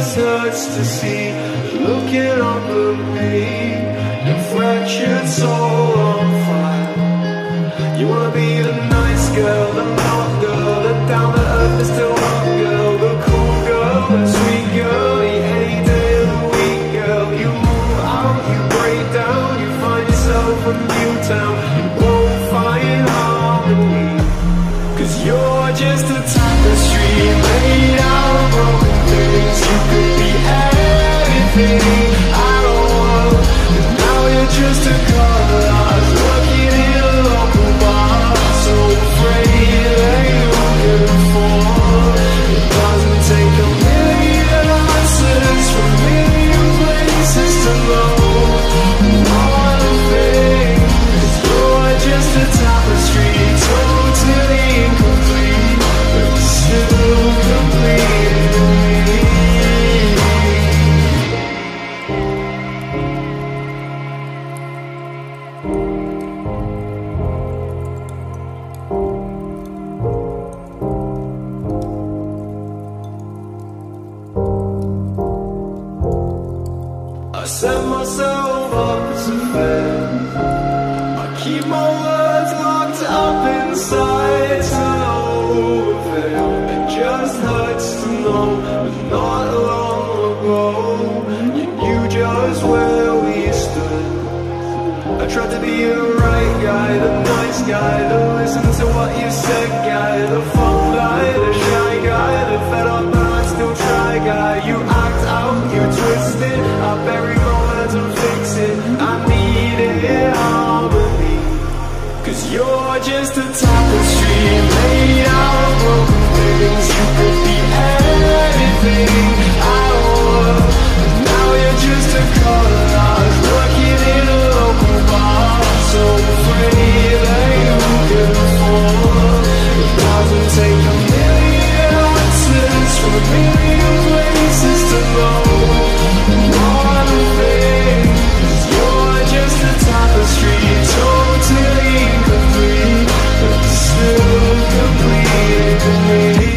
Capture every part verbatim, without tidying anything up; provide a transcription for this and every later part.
just hurts to see looking up at me, your fractured soul on fire. You wanna be the nice girl, the not girl, the down to earth but still hot girl, the cool girl, the sweet girl, the any day of the week girl. You move out, you break down, you find yourself a new town. You won't find harmony, cause you're just a tapestry made out of broken things. You could be anything I don't want, and now you're just a collage working in a local bar. So afraid that you can afford. It doesn't take a million answers from a million places to know one thing, is you're just a tapestry, totally incomplete, but still complete in me. I set myself up to fail. I keep my words locked up inside to no avail. It just hurts to know that not long ago you knew just where we stood. I tried to be the right guy, the nice guy, the listen to what you said guy, the fun guy, the shy guy, the fed up but I still try guy. You act out, you twist it, I bury moments and fix it. I needed harmony, cause you're just a tapestry made out of broken things. You could be anything I want, but now you're just a collage working in a local bar. So afraid that you can afford. It doesn't take a million answers from a million places to know one thing, is you're just a tapestry, totally incomplete, but still complete in me.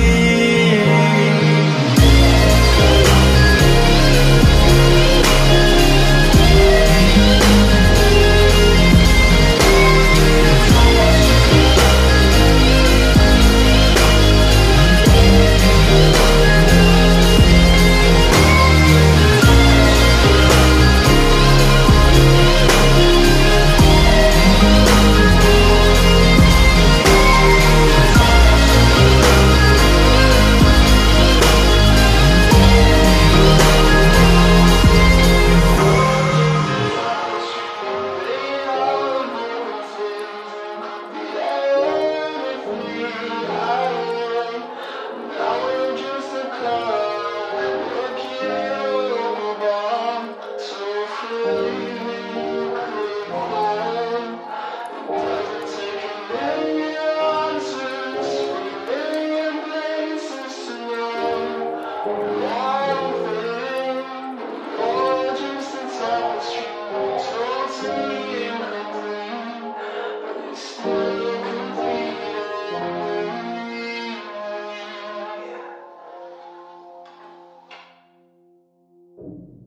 You